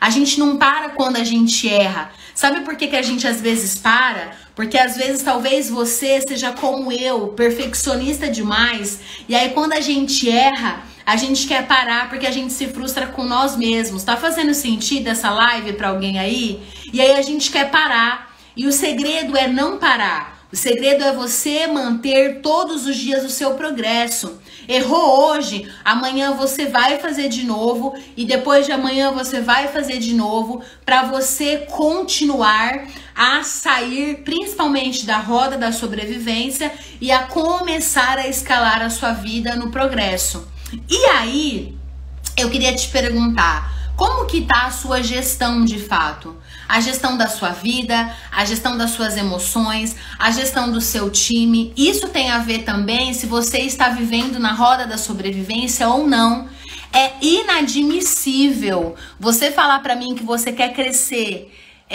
A gente não para quando a gente erra. Sabe por que a gente às vezes para? Porque às vezes talvez você seja como eu, perfeccionista demais. E aí quando a gente erra, a gente quer parar porque a gente se frustra com nós mesmos. Tá fazendo sentido essa live pra alguém aí? E aí a gente quer parar. E o segredo é não parar. O segredo é você manter todos os dias o seu progresso. Errou hoje, amanhã você vai fazer de novo e depois de amanhã você vai fazer de novo para você continuar a sair principalmente da roda da sobrevivência e a começar a escalar a sua vida no progresso. E aí, eu queria te perguntar, como que tá a sua gestão de fato? A gestão da sua vida, a gestão das suas emoções, a gestão do seu time. Isso tem a ver também se você está vivendo na roda da sobrevivência ou não. É inadmissível você falar pra mim que você quer crescer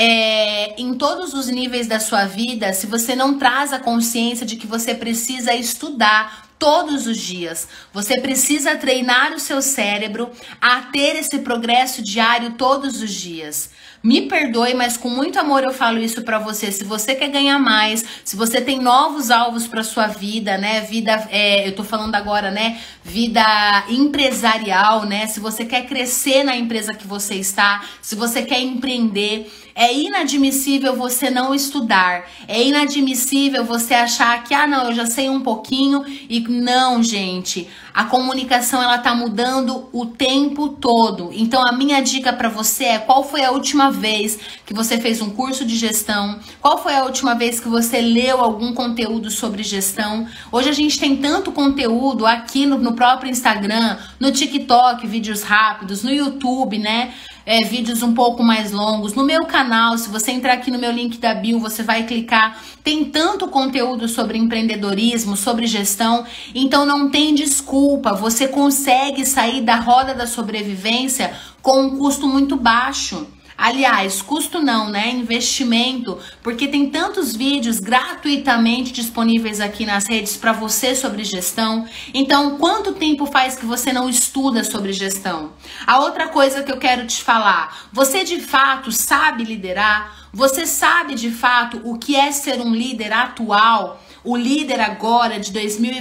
em todos os níveis da sua vida se você não traz a consciência de que você precisa estudar todos os dias. Você precisa treinar o seu cérebro a ter esse progresso diário todos os dias. Me perdoe, mas com muito amor eu falo isso pra você. Se você quer ganhar mais, se você tem novos alvos pra sua vida, né? Eu tô falando agora, né? Vida empresarial, né? Se você quer crescer na empresa que você está, se você quer empreender, é inadmissível você não estudar. É inadmissível você achar que, não, eu já sei um pouquinho. E não, gente. A comunicação, ela tá mudando o tempo todo. Então, a minha dica pra você é: qual foi a última vez que você fez um curso de gestão? Qual foi a última vez que você leu algum conteúdo sobre gestão? Hoje a gente tem tanto conteúdo aqui no próprio Instagram, no TikTok, vídeos rápidos, no YouTube, né? Vídeos um pouco mais longos. No meu canal, se você entrar aqui no meu link da bio, você vai clicar. Tem tanto conteúdo sobre empreendedorismo, sobre gestão. Então não tem desculpa. Você consegue sair da roda da sobrevivência com um custo muito baixo. Aliás, custo não, né? Investimento, porque tem tantos vídeos gratuitamente disponíveis aqui nas redes para você sobre gestão. Então, quanto tempo faz que você não estuda sobre gestão? A outra coisa que eu quero te falar, você de fato sabe liderar? Você sabe de fato o que é ser um líder atual? O líder agora de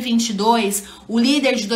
2022, o líder de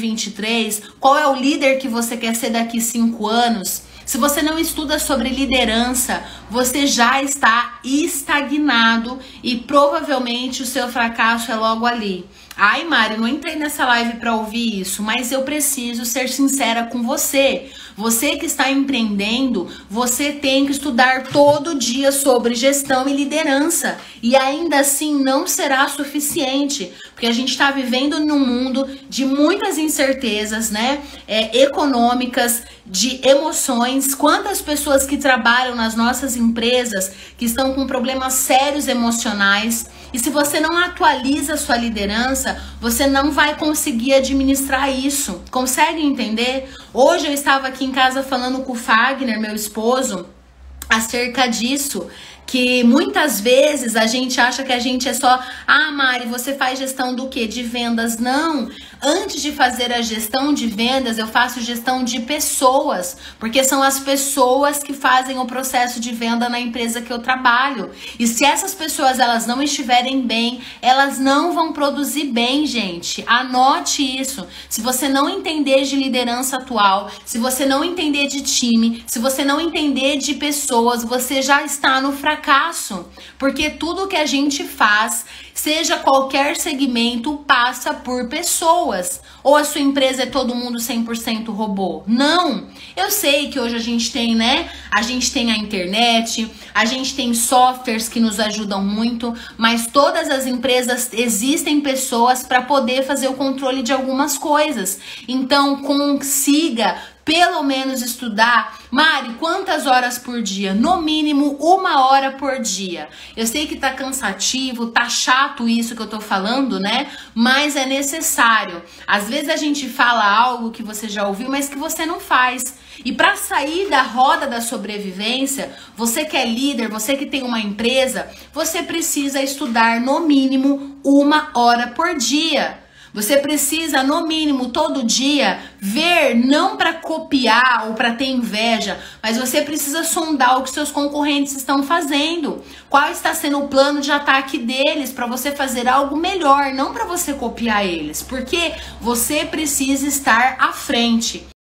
2023, qual é o líder que você quer ser daqui 5 anos? Se você não estuda sobre liderança, você já está estagnado e provavelmente o seu fracasso é logo ali. Ai, Mari, não entrei nessa live para ouvir isso, mas eu preciso ser sincera com você. Você que está empreendendo, você tem que estudar todo dia sobre gestão e liderança. E ainda assim não será suficiente, porque a gente está vivendo num mundo de muitas incertezas, né? Econômicas, de emoções. Quantas pessoas que trabalham nas nossas empresas que estão com problemas sérios emocionais. E se você não atualiza a sua liderança, você não vai conseguir administrar isso. Consegue entender? Hoje eu estava aqui em casa falando com o Fagner, meu esposo, acerca disso. Que muitas vezes a gente acha que a gente é só... Mari, você faz gestão do quê? De vendas? Não. Antes de fazer a gestão de vendas, eu faço gestão de pessoas. Porque são as pessoas que fazem o processo de venda na empresa que eu trabalho. E se essas pessoas elas não estiverem bem, elas não vão produzir bem, gente. Anote isso. Se você não entender de liderança atual, se você não entender de time, se você não entender de pessoas, você já está no fracasso. Porque tudo que a gente faz, seja qualquer segmento, passa por pessoas. Ou a sua empresa é todo mundo 100% robô? Não! Eu sei que hoje a gente tem, né? A gente tem a internet, a gente tem softwares que nos ajudam muito, mas todas as empresas existem pessoas para poder fazer o controle de algumas coisas. Então, consiga pelo menos estudar. Mari, quantas horas por dia? No mínimo 1 hora por dia. Eu sei que tá cansativo, tá chato isso que eu tô falando, né? Mas é necessário. Às vezes a gente fala algo que você já ouviu, mas que você não faz. E para sair da roda da sobrevivência, você que é líder, você que tem uma empresa, você precisa estudar no mínimo 1 hora por dia. Você precisa, no mínimo, todo dia, ver, não para copiar ou para ter inveja, mas você precisa sondar o que seus concorrentes estão fazendo. Qual está sendo o plano de ataque deles para você fazer algo melhor, não para você copiar eles, porque você precisa estar à frente.